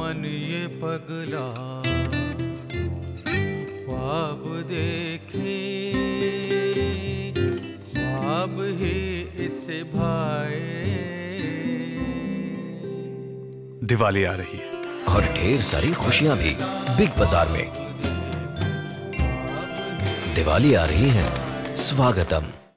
मन ये पगला ख्वाब देखे, ख्वाब ही इसे भाए। दिवाली आ रही है और ढेर सारी खुशियां भी बिग बाजार में। दिवाली आ रही है, स्वागतम।